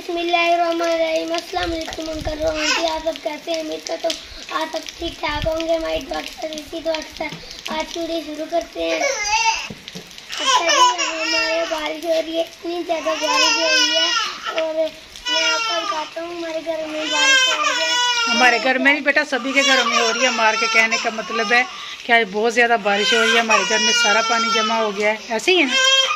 बिस्मिल्लाहिर्रहमानिर्रहीम। अस्सलाम वालेकुम आंटी, आप सब कैसे हैं? उम्मीद करता हूँ आप सब ठीक ठाक होंगे। हमारी दुआ इसी दुआ के साथ आज की वीडियो शुरू करते हैं। हमारे बारिश हो रही है, इतनी ज़्यादा बारिश हो रही है और मैं आपको बताता हूँ हमारे घर में बारिश हो रही है। हमारे घर में नहीं बेटा, सभी के घरों में हो रही है। मार के कहने का मतलब है कि आज बहुत ज़्यादा बारिश हो रही है। हमारे घर में सारा पानी जमा हो गया है, ऐसे ही है ना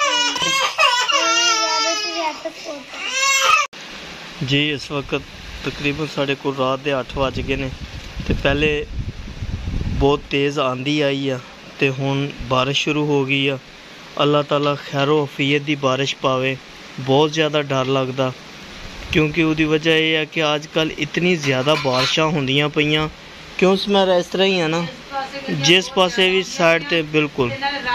जी। इस वक्त तकरीबन साढ़े को रात के 8 बज गए ने ते पहले बहुत तेज़ आंधी आई है ते हुण बारिश शुरू हो गई है। अल्लाह ताला खैरो अफियत दी बारिश पावे। बहुत ज़्यादा डर लगदा क्योंकि उसकी वजह यह है कि आजकल इतनी ज़्यादा बारिशां होंदियां पईयां। क्यों मेरा इस तरह ही है ना, जिस पासे भी साइड ते बिल्कुल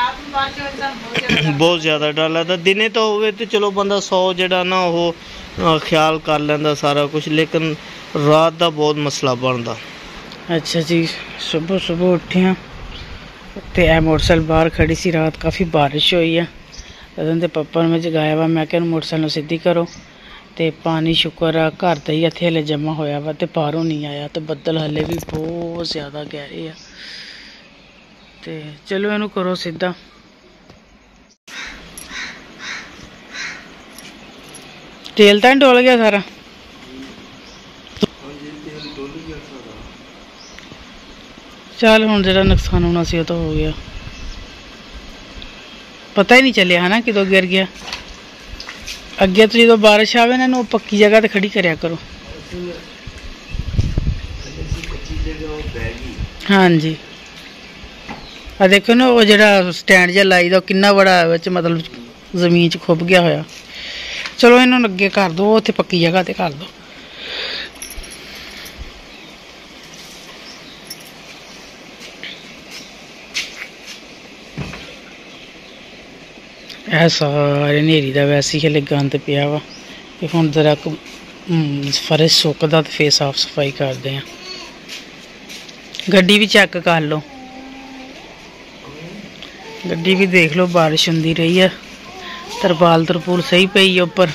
बहुत ज़्यादा डर लगदा। दिने तो होवे तो चलो बंदा 100 जड़ा ना हो ख्याल कर लेंदा सारा कुछ, लेकिन रात का बहुत मसला बनता। अच्छा जी, सुबह सुबह उठे हैं तो मोटरसाइकिल बाहर खड़ी सी। रात काफ़ी बारिश हुई है। तो पापा ने मैं जगाया वा, मैं क्या मोटरसाइकिल सीधी करो तो पानी शुक्र है घर का ही इत्थे हले जमा होया वा तो बाहरों नहीं आया। तो बदल हले भी बहुत ज़्यादा गहरे है। तो चलो इनू करो सीधा। तेल तो नहीं डोल गया सारा? चल हुण जो नुकसान होना सी तो हो गया, पता ही नहीं चलिया है ना किदों गिर गया। अगे तो जो बारिश आवे ना इन्हू पक्की जगह तो खड़ी करया करो। हाँ जी, आ देखो ना वो जरा स्टैंड जहा लाई दा किन्ना बड़ा मतलब जमीन च खुब गया होया। चलो इन्होंने अगे कर दो, उत्थे पक्की जगह ते कर दो। यह सारे नेरी का वैसे ही हले गंद पिया वा। हुण जरा फर्श सुकदा तो फिर साफ सफाई करते हैं। गड्डी भी चेक कर लो, गड्डी भी देख लो। बारिश होंदी रही है, तरपाल तरपूल सही पई है उपर।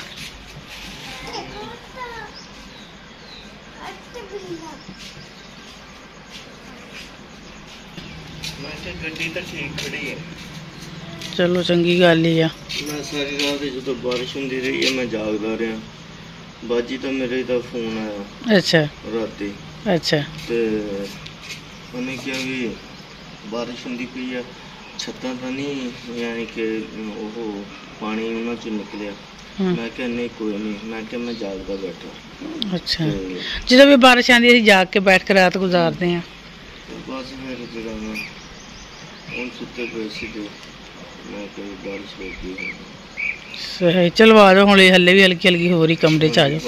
गड्डी तो ठीक खड़ी है। चलो चंगी गल ही है। मैं सारी रात जो बारिश होंदी रही है मैं जागदा रहा। बाजी तो मेरे दा फोन आया। अच्छा राती। अच्छा ते उन्हें क्या भी बारिश होंदी पई है, छत्तां तो नहीं यानी कि वो पानी उन्हां चों निकलिया। मैं क्या नहीं कोई नहीं, मैं क्या मैं जागदा बैठा। अच्छा जो भी बारिश आती है जाग के बैठ कर रात गुजारते हैं। बस फिर जरा मैं उन सुते पे सी ते मैं कोई बारिश होती है। सही, चलो आ जाओ। हले हले भी हल्की हल्की हो रही, कमरे च आ जाओ।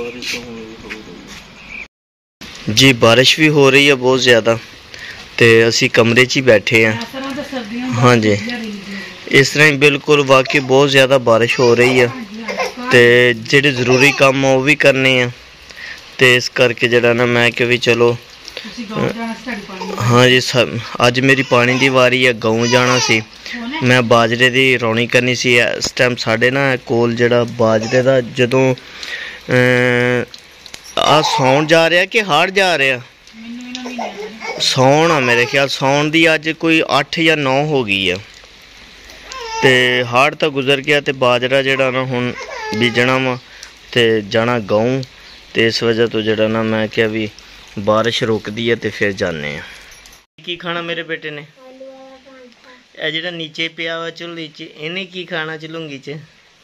जी बारिश भी हो रही है बहुत ज़्यादा, तो असी कमरे च ही बैठे हैं। हाँ जी, इस तरह ही बिल्कुल वाकई बहुत ज़्यादा बारिश हो रही है तो जेडे ज़रूरी काम वो भी करने हैं। तो इस करके जरा ना मैं कि भी चलो हाँ जी अज मेरी पानी की वारी है। गाँव जाना सी, मैं बाजरे की रौनी करनी सी। इस टाइम साढ़े ना कोल जड़ा बाजरे का जदों आ सौन जा रहा कि हाड़ जा रहा? सौन आ मेरे ख्याल। सौन की अज कोई 8 या 9 हो गई है तो हाड़ तो गुजर गया। तो बाजरा जड़ा ना हुण बीजना वा तो जाना गाँव। तो इस वजह तो जड़ा ना मैं क्या भी बारिश रुकती है तो फिर जाने। की खाना मेरे बेटे ने? ए जेड़ा नीचे पिया हुआ चुल्ली च, इन्हें की खाना चुलूंगी च?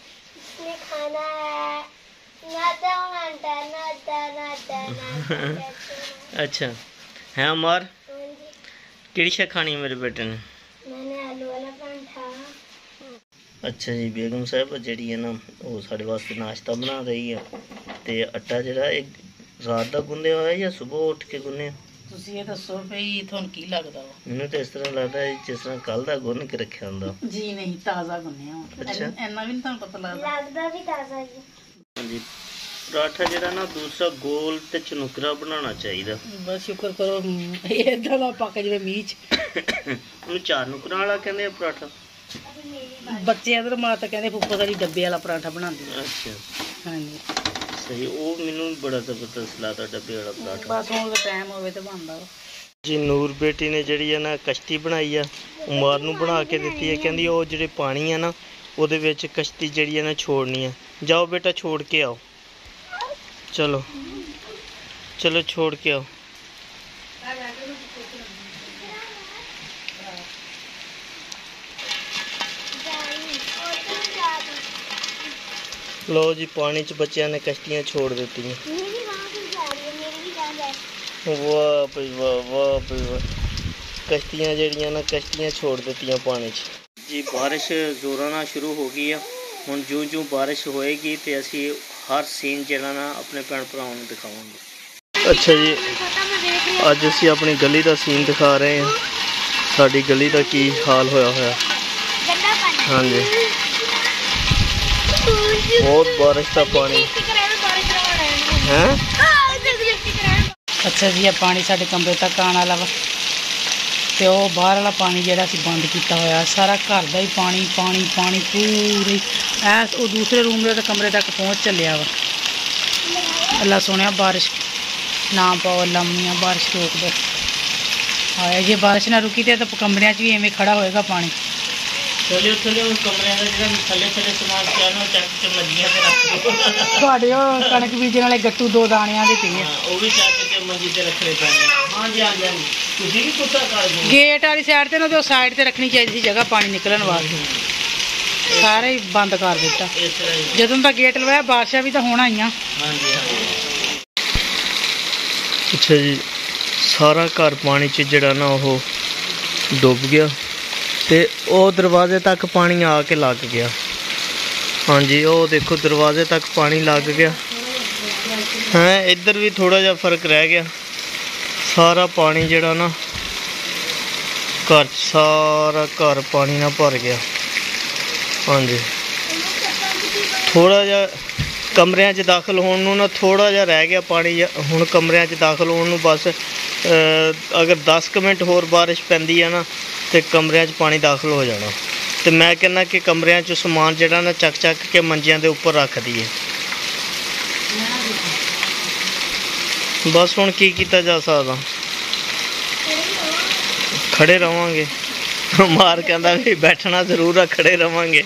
अच्छा है अमार, केड़ी शा खानी मेरे बेटे ने? मैंने आलू वाला परांठा। अच्छा जी, बेगम साहब जी है ना वो साढ़े वास्ते नाश्ता बना रही है। तो आटा जरा एक रात का गुन्ने हुआ है या सुबह उठ के गुन्ने? ਤੁਸੀਂ ਇਹ ਦੱਸੋ ਭਈ ਤੁਹਾਨੂੰ ਕੀ ਲੱਗਦਾ ਵਾ? ਮੈਨੂੰ ਤਾਂ ਇਸ ਤਰ੍ਹਾਂ ਲੱਗਦਾ ਹੈ ਜਿਸ ਤਰ੍ਹਾਂ ਕੱਲ ਦਾ ਗੁੰਨ ਕੇ ਰੱਖਿਆ ਹੁੰਦਾ। ਜੀ ਨਹੀਂ, ਤਾਜ਼ਾ ਗੁੰਨਿਆ ਵਾ। ਅੱਛਾ, ਇੰਨਾ ਵੀ ਨਹੀਂ ਤੁਹਾਨੂੰ ਪਤਾ ਲੱਗਦਾ? ਲੱਗਦਾ ਵੀ ਤਾਜ਼ਾ ਹੀ। ਹਾਂਜੀ, पराठा जरा ना दूसरा गोल ते चनुकरा बनाना चाहिए। बस शुक्र करो इदां दा पक जावे मीच। ਉਹਨੂੰ 4 ਨੁਕਰਾਂ ਵਾਲਾ ਕਹਿੰਦੇ ਆ ਪਰਾਠਾ। बच्चे इधर माता कहते फुफ्फा सारी डब्बे वाला पराठा बनाती है। अच्छा हाँ जी। ਸਹੀ, ਉਹ ਮੈਨੂੰ ਬੜਾ ਜ਼ਬਰਦਸਤ ਲੱਗਦਾ ਡੱਬੇ ਵਾਲਾ ਪਰਾਠਾ। ਬਸ ਹੁਣ ਦਾ ਟਾਈਮ ਹੋਵੇ ਤੇ ਬਣਦਾ ਵਾ ਜੀ। ਨੂਰ ਬੇਟੀ ਨੇ ਜਿਹੜੀ ਹੈ ਨਾ ਕਸ਼ਤੀ ਬਣਾਈ ਆ, ਉਮਰ ਨੂੰ ਬਣਾ ਕੇ ਦਿੱਤੀ ਹੈ। ਕਹਿੰਦੀ ਉਹ ਜਿਹੜੇ ਪਾਣੀ ਆ ਨਾ ਉਹਦੇ ਵਿੱਚ ਕਸ਼ਤੀ ਜਿਹੜੀ ਹੈ ਨਾ ਛੋੜਨੀ ਆ। ਜਾਓ ਬੇਟਾ ਛੋੜ ਕੇ ਆਓ, ਚਲੋ ਚਲੋ ਛੋੜ ਕੇ ਆਓ। ਲੋ ਜੀ, ਪਾਣੀ 'ਚ ਬੱਚਿਆਂ ਨੇ ਕਸ਼ਤੀਆਂ ਛੋੜ ਦਿੱਤੀਆਂ। ਵਾਹ ਭਈ ਵਾਹ, ਵਾਹ ਭਈ ਵਾਹ। ਕਸ਼ਤੀਆਂ ਜਿਹੜੀਆਂ ਨਾ ਕਸ਼ਤੀਆਂ ਛੋੜ ਦਿੱਤੀਆਂ ਪਾਣੀ 'ਚ। ਜੀ ਬਾਰਿਸ਼ ਜ਼ੋਰਾਂ ਨਾਲ ਸ਼ੁਰੂ ਹੋ ਗਈ ਆ। ਹੁਣ ਜਿਉਂ ਬਾਰਿਸ਼ ਹੋਏਗੀ ਤੇ ਅਸੀਂ ਹਰ ਸੀਨ ਜਿਹੜਾ ਨਾ ਆਪਣੇ ਭੈਣ ਭਰਾਵਾਂ ਨੂੰ ਦਿਖਾਵਾਂਗੇ। ਅੱਛਾ ਜੀ, ਅੱਜ ਅਸੀਂ ਆਪਣੀ ਗਲੀ ਦਾ ਸੀਨ ਦਿਖਾ ਰਹੇ ਹਾਂ। ਸਾਡੀ ਗਲੀ ਦਾ ਕੀ ਹਾਲ ਹੋਇਆ। ਹਾਂਜੀ, ਬਹੁਤ ਬਾਰਿਸ਼ ਦਾ ਪਾਣੀ ਹੈ। ਅੱਛਾ ਜੀ, ਇਹ ਪਾਣੀ ਸਾਡੇ ਕਮਰੇ ਤੱਕ ਆਉਣ ਵਾਲਾ ਵਾ ਤੇ ਉਹ ਬਾਹਰ ਵਾਲਾ ਪਾਣੀ ਜਿਹੜਾ ਅਸੀਂ ਬੰਦ ਕੀਤਾ ਹੋਇਆ, ਸਾਰਾ ਘਰ ਦਾ ਹੀ ਪਾਣੀ ਪੂਰੇ ਉਹ ਦੂਸਰੇ ਰੂਮ ਦੇ ਕਮਰੇ ਤੱਕ ਪਹੁੰਚ ਚੱਲਿਆ ਵਾ। ਅੱਲਾ ਸੋਹਣਿਆ ਬਾਰਿਸ਼ ਨਾ ਪਾਓ, ਅੱਲਾ ਮੀਆਂ ਬਾਰਿਸ਼ ਰੋਕ ਦੋ। ਹਾਂ, ਜੇ ਬਾਰਿਸ਼ ਨਾ ਰੁਕੀ ਤੇ ਕਮਰਿਆਂ 'ਚ ਵੀ ਐਵੇਂ ਖੜਾ ਹੋਏਗਾ ਪਾਣੀ। ਥੱਲੇ ਕਮਰਿਆਂ ਦਾ ਜਿਹੜਾ ਥੱਲੇ ਸਮਾਨ ਪਿਆ ਨਾ ਚੱਕ ਕੇ ਮੰਜੀਆਂ ਤੇ ਰੱਖ ਦਿਓ। ਤੁਹਾਡੇ ਉਹ ਕਣਕ ਬੀਜਣ ਵਾਲੇ ਗੱਟੂ 2 ਦਾਣਿਆਂ ਦੇ ਪਏ ਆ, ਉਹ ਵੀ ਚੱਕ ਕੇ ਮੰਜੀ ਤੇ ਰੱਖਣੇ ਪੈਣੇ। ਹਾਂਜੀ, ਤੁਸੀਂ ਵੀ ਕੁੱਤਾ ਕਰ ਦਿਓ। ਗੇਟ ਵਾਲੀ ਸਾਈਡ ਤੇ ਨਾ ਤੇ ਉਹ ਸਾਈਡ ਤੇ ਰੱਖਣੀ ਚਾਹੀਦੀ ਸੀ ਜਗ੍ਹਾ ਪਾਣੀ ਨਿਕਲਣ ਵਾਸਤੇ, ਸਾਰੇ ਹੀ ਬੰਦ ਕਰ ਦਿੱਤਾ। ਇਸ ਤਰ੍ਹਾਂ ਹੀ ਜਦੋਂ ਦਾ ਗੇਟ ਲਵਾਇਆ ਬਾਰਿਸ਼ਾਂ ਵੀ ਤਾਂ ਹੋਣ ਆਈਆਂ। ਹਾਂਜੀ। ਅੱਛਾ ਜੀ, ਸਾਰਾ ਘਰ ਪਾਣੀ 'ਚ ਜਿਹੜਾ ਨਾ ਉਹ ਡੁੱਬ ਗਿਆ ਤੇ ਉਹ ਦਰਵਾਜ਼ੇ ਤੱਕ ਪਾਣੀ ਆ ਕੇ ਲੱਗ ਗਿਆ। ਹਾਂਜੀ, ਉਹ ਦੇਖੋ ਦਰਵਾਜ਼ੇ ਤੱਕ ਪਾਣੀ ਲੱਗ ਗਿਆ ਹੈ। ਇੱਧਰ ਵੀ ਥੋੜਾ ਜਿਹਾ ਫਰਕ ਰਹਿ ਗਿਆ। ਸਾਰਾ ਪਾਣੀ ਜਿਹੜਾ ਨਾ ਘਰ, ਸਾਰਾ ਘਰ ਪਾਣੀ ਨਾਲ ਭਰ ਗਿਆ। ਹਾਂਜੀ, ਥੋੜਾ ਜਿਹਾ ਕਮਰਿਆਂ 'ਚ ਦਾਖਲ ਹੋਣ ਨੂੰ ਨਾ ਥੋੜਾ ਜਿਹਾ ਰਹਿ ਗਿਆ ਪਾਣੀ। ਹੁਣ ਕਮਰਿਆਂ 'ਚ ਦਾਖਲ ਹੋਣ ਨੂੰ ਬਸ ਅਗਰ 10 ਕੁ ਮਿੰਟ ਹੋਰ ਬਾਰਿਸ਼ ਪੈਂਦੀ ਆ ਨਾ ਤੇ ਕਮਰਿਆਂ 'ਚ ਪਾਣੀ ਦਾਖਲ ਹੋ ਜਾਣਾ। ਤੇ ਮੈਂ ਕਹਿੰਦਾ ਕਿ ਕਮਰਿਆਂ 'ਚ ਸਮਾਨ ਜਿਹੜਾ ਨਾ ਚੱਕ ਕੇ ਮੰਜਿਆਂ ਦੇ ਉੱਪਰ ਰੱਖ ਦਈਏ। ਬਸ ਹੁਣ ਕੀ ਕੀਤਾ ਜਾ ਸਕਦਾ, ਖੜੇ ਰਵਾਂਗੇ। ਮਾਰ ਕਹਿੰਦਾ ਵੀ ਬੈਠਣਾ ਜ਼ਰੂਰ ਆ, ਖੜੇ ਰਵਾਂਗੇ।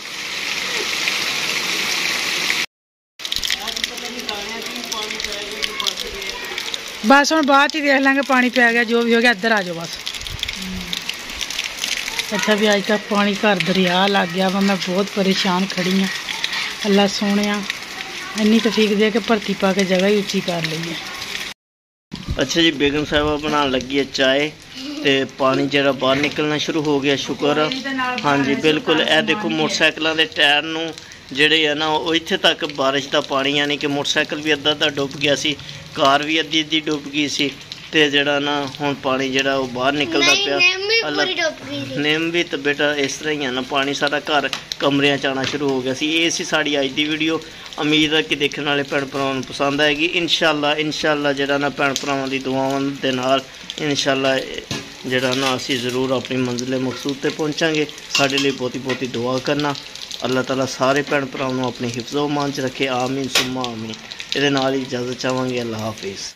ਬਸ ਹੁਣ ਬਾਅਦ 'ਚ ਹੀ ਦੇਖ ਲਾਂਗੇ, ਪਾਣੀ ਪੈ ਗਿਆ ਜੋ ਵੀ ਹੋ ਗਿਆ। ਇੱਧਰ ਆ ਜਾਓ ਬਸ। ਅੱਛਾ ਵੀ ਅੱਜ ਤੱਕ ਪਾਣੀ ਘਰ ਦਰਿਆ ਲੱਗ ਗਿਆ ਵਾ। ਮੈਂ ਬਹੁਤ ਪਰੇਸ਼ਾਨ ਖੜੀ ਹਾਂ। ਅੱਲਾ ਸੋਹਣਿਆ ਇੰਨੀ ਤੌਫੀਕ ਦੇ ਕੇ ਭਰਤੀ ਪਾ ਕੇ ਜਗ੍ਹਾ ਹੀ ਉੱਚੀ ਕਰ ਲਈ ਹੈ। ਅੱਛਾ ਜੀ, ਬੇਗਮ ਸਾਹਿਬਾ ਬਣਾਉਣ ਲੱਗੀ ਹੈ ਚਾਏ ਤੇ ਪਾਣੀ ਜਿਹੜਾ ਬਾਹਰ ਨਿਕਲਣਾ ਸ਼ੁਰੂ ਹੋ ਗਿਆ, ਸ਼ੁਕਰ ਆ। ਹਾਂਜੀ ਬਿਲਕੁਲ, ਇਹ ਦੇਖੋ ਮੋਟਰਸਾਈਕਲਾਂ ਦੇ ਟਾਇਰ ਨੂੰ ਜਿਹੜੇ ਆ ਨਾ ਉਹ ਇੱਥੇ ਤੱਕ ਬਾਰਿਸ਼ ਦਾ ਪਾਣੀ, ਯਾਨੀ ਕਿ ਮੋਟਰਸਾਈਕਲ ਵੀ ਅੱਧਾ ਡੁੱਬ ਗਿਆ ਸੀ, ਕਾਰ ਵੀ ਅੱਧੀ ਡੁੱਬ ਗਈ ਸੀ ਤੇ ਜਿਹੜਾ ਨਾ ਹੁਣ ਪਾਣੀ ਜਿਹੜਾ ਉਹ ਬਾਹਰ ਨਿਕਲਦਾ ਪਿਆ। ਨਿੰਮ ਵੀ ਤਾਂ ਬੇਟਾ ਇਸ ਤਰ੍ਹਾਂ ਹੀ ਆ ਨਾ, ਪਾਣੀ ਸਾਡਾ ਘਰ ਕਮਰਿਆਂ 'ਚ ਆਉਣਾ ਸ਼ੁਰੂ ਹੋ ਗਿਆ ਸੀ। ਇਹ ਸੀ ਸਾਡੀ ਅੱਜ ਦੀ ਵੀਡੀਓ। ਉਮੀਦ ਹੈ ਕਿ ਦੇਖਣ ਵਾਲੇ ਭੈਣ ਭਰਾਵਾਂ ਨੂੰ ਪਸੰਦ ਆਏਗੀ। ਇਨਸ਼ਾਅੱਲਾ ਜਿਹੜਾ ਨਾ ਭੈਣ ਭਰਾਵਾਂ ਦੀ ਦੁਆਵਾਂ ਦੇ ਨਾਲ ਇਨਸ਼ਾਅੱਲਾ ਜਿਹੜਾ ਨਾ ਅਸੀਂ ਜ਼ਰੂਰ ਆਪਣੀ ਮੰਜ਼ਿਲ ਮਕਸੂਦ ਤੇ ਪਹੁੰਚਾਂਗੇ। ਸਾਡੇ ਲਈ ਬਹੁਤੀ ਦੁਆ ਕਰਨਾ। ਅੱਲਾਹ ਤਾਲਾ ਸਾਰੇ ਭੈਣ ਭਰਾਵਾਂ ਨੂੰ ਆਪਣੇ ਹਿਫਜ਼ੋ ਅਮਾਨ 'ਚ ਰੱਖੇ। ਆਮੀਨ ਸੁੰਮਾ ਆਮੀਨ। ਇਹਦੇ ਨਾਲ ਹੀ ਇਜਾਜ਼ਤ ਚਾਹਾਂਗੇ। ਅੱਲਾਹ ਹਾਫਿਜ਼।